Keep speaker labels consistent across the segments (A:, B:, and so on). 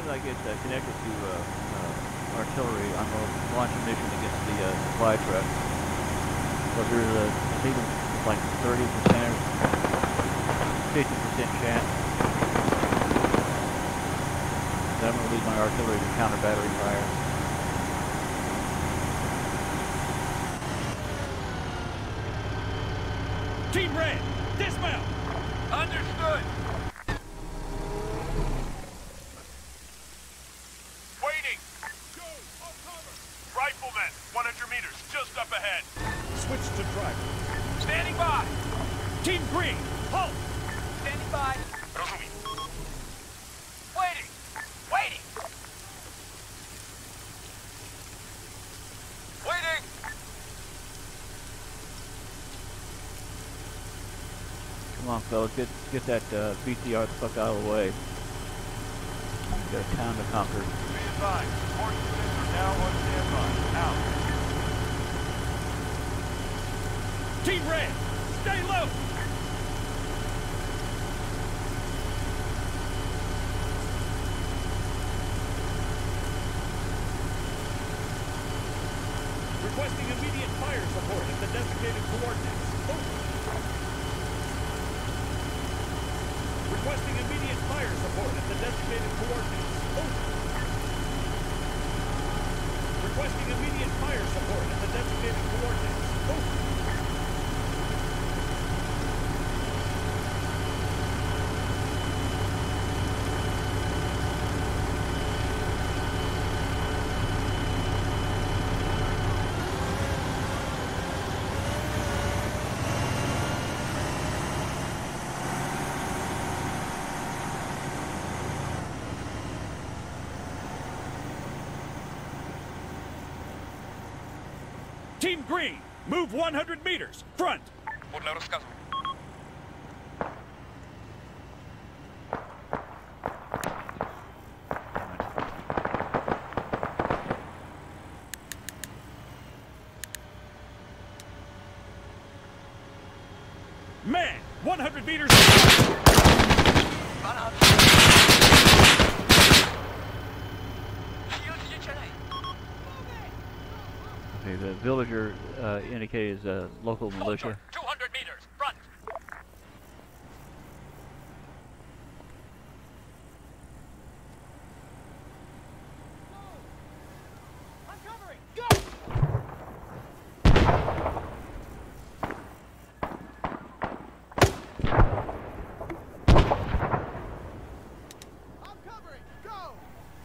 A: as I get connected to artillery, I'm going to launch a mission against the supply truck. Because there's a, I think it's like 30% or 50% chance that I'm going to lose my artillery to counter battery fire.
B: Team Red, dismount! Understood!
C: Waiting! Go! On cover! Riflemen, 100 meters, just up ahead.
B: Switch to driver.
C: Standing by!
B: Team Green, halt!
C: Standing by. Rozumiem. Waiting! Waiting! Waiting!
A: Come on, fellas, get that BTR the fuck out of the way. Got a town to conquer.
C: Be advised, forces are now on standby. Out.
B: Team Red, stay low! Requesting immediate fire support at the designated coordinates. Over. Requesting immediate fire support at the designated coordinates. Over. Requesting immediate fire support at the designated coordinates. Over. Team Green, move 100 meters, front!
C: Podle rozkazu.
B: Man, 100 meters.
A: Okay, the villager indicated as a local militia.
C: 200 meters, front.
B: I'm covering. Go! I'm covering. Go!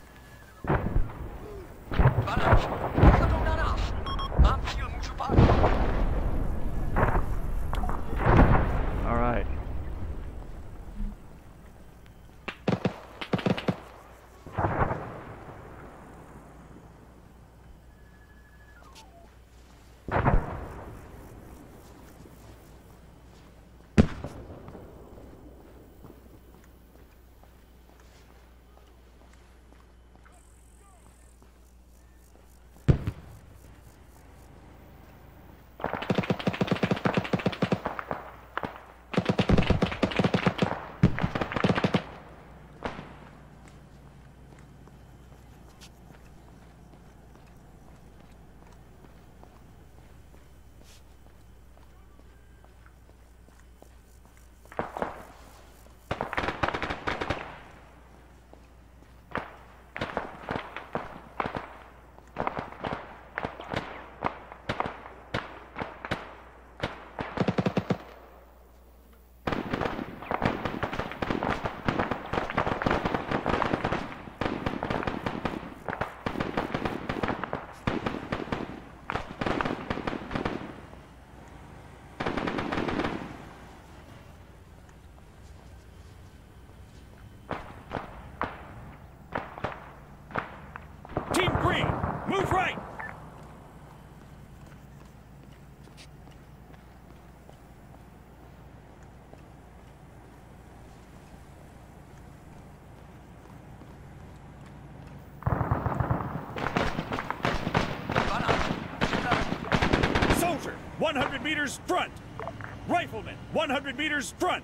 A: All right.
B: Team Green, move right! Soldier, 100 meters front! Rifleman, 100 meters front!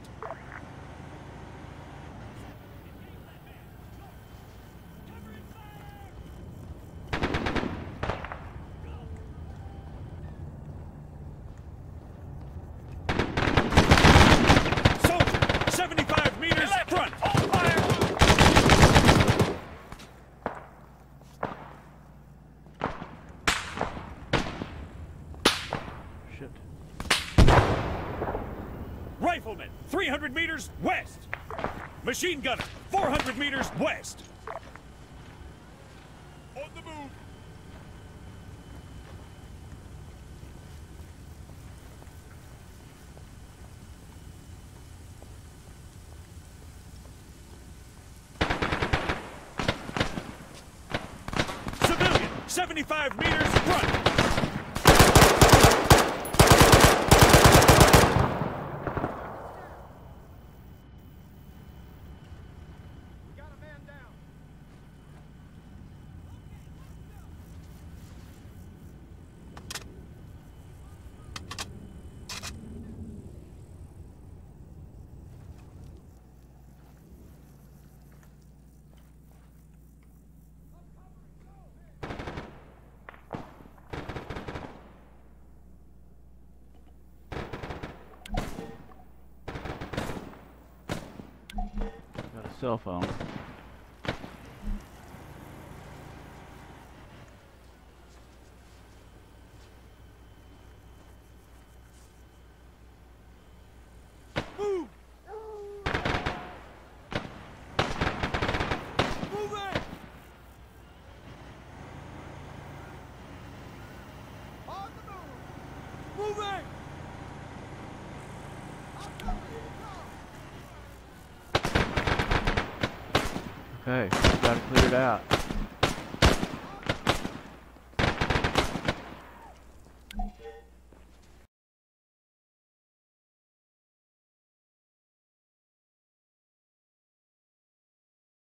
B: 300 meters west. Machine gunner, 400 meters west.
C: On the move.
B: Civilian, 75 meters front.
A: Got a cell phone.
B: Move! Move it! On the move! Moving!
A: Okay, got it cleared out.